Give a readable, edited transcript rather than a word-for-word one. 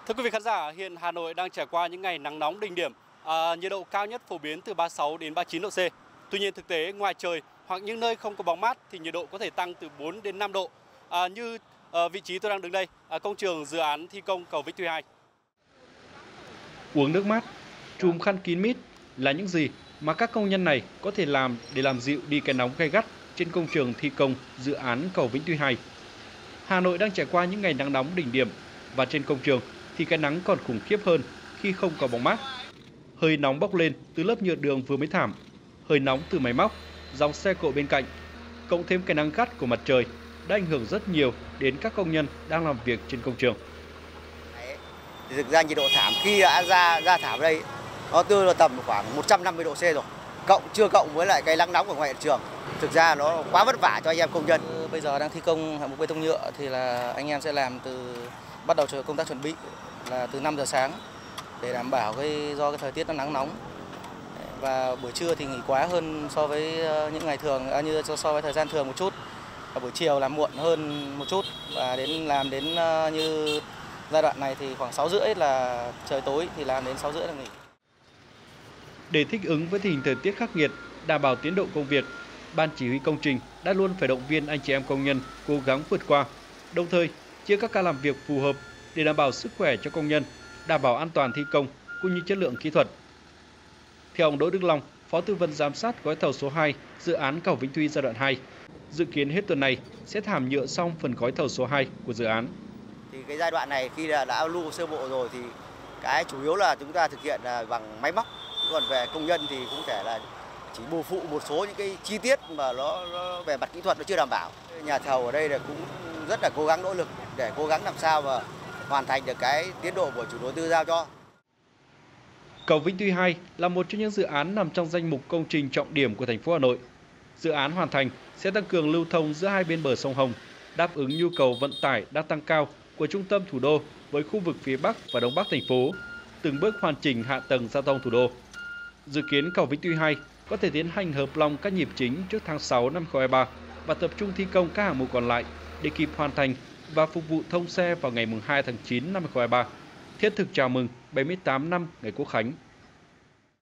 Thưa quý vị khán giả, hiện Hà Nội đang trải qua những ngày nắng nóng đỉnh điểm, nhiệt độ cao nhất phổ biến từ 36 đến 39 độ C. Tuy nhiên thực tế ngoài trời hoặc những nơi không có bóng mát thì nhiệt độ có thể tăng từ 4 đến 5 độ. Như vị trí tôi đang đứng đây, công trường dự án thi công cầu Vĩnh Tuy 2. Uống nước mát, chùm khăn kín mít là những gì mà các công nhân này có thể làm để làm dịu đi cái nóng gay gắt trên công trường thi công dự án cầu Vĩnh Tuy 2. Hà Nội đang trải qua những ngày nắng nóng đỉnh điểm và trên công trường thì cái nắng còn khủng khiếp hơn khi không có bóng mát. Hơi nóng bốc lên từ lớp nhựa đường vừa mới thảm, hơi nóng từ máy móc, dòng xe cộ bên cạnh, cộng thêm cái nắng gắt của mặt trời đã ảnh hưởng rất nhiều đến các công nhân đang làm việc trên công trường. Thực ra nhiệt độ thảm khi đã ra thảm đây nó là tầm khoảng 150 độ C rồi, chưa cộng với lại cái nắng nóng ở ngoài hiện trường. Thực ra nó quá vất vả cho anh em công nhân. Bây giờ đang thi công hạng mục bê tông nhựa thì là anh em sẽ làm bắt đầu công tác chuẩn bị là từ 5 giờ sáng để đảm bảo do thời tiết nó nắng nóng, và buổi trưa thì nghỉ quá hơn so với những ngày thường, so với thời gian thường một chút, và buổi chiều làm muộn hơn một chút, và làm đến như giai đoạn này thì khoảng 6:30 là trời tối thì làm đến 6:30 là nghỉ. Để thích ứng với tình hình thời tiết khắc nghiệt, đảm bảo tiến độ công việc, Ban chỉ huy công trình đã luôn phải động viên anh chị em công nhân cố gắng vượt qua, đồng thời chia các ca làm việc phù hợp để đảm bảo sức khỏe cho công nhân, đảm bảo an toàn thi công cũng như chất lượng kỹ thuật. Theo ông Đỗ Đức Long, Phó Tư vấn Giám sát gói thầu số 2 dự án cầu Vĩnh Tuy giai đoạn 2, dự kiến hết tuần này sẽ thảm nhựa xong phần gói thầu số 2 của dự án. Thì cái giai đoạn này khi đã lưu sơ bộ rồi thì cái chủ yếu là chúng ta thực hiện bằng máy móc, còn về công nhân thì cũng thể là chỉ bù phụ một số những cái chi tiết mà nó về mặt kỹ thuật nó chưa đảm bảo. Nhà thầu ở đây là cũng rất là cố gắng nỗ lực để cố gắng làm sao mà hoàn thành được cái tiến độ của chủ đầu tư giao cho. Cầu Vĩnh Tuy 2 là một trong những dự án nằm trong danh mục công trình trọng điểm của thành phố Hà Nội. Dự án hoàn thành sẽ tăng cường lưu thông giữa hai bên bờ sông Hồng, đáp ứng nhu cầu vận tải đang tăng cao của trung tâm thủ đô với khu vực phía Bắc và Đông Bắc thành phố, từng bước hoàn chỉnh hạ tầng giao thông thủ đô. Dự kiến cầu Vĩnh Tuy 2 có thể tiến hành hợp lòng các nhịp chính trước tháng 6 năm 2023 và tập trung thi công các hạng mục còn lại để kịp hoàn thành và phục vụ thông xe vào ngày 2 tháng 9 năm 2023, thiết thực chào mừng 78 năm ngày Quốc khánh.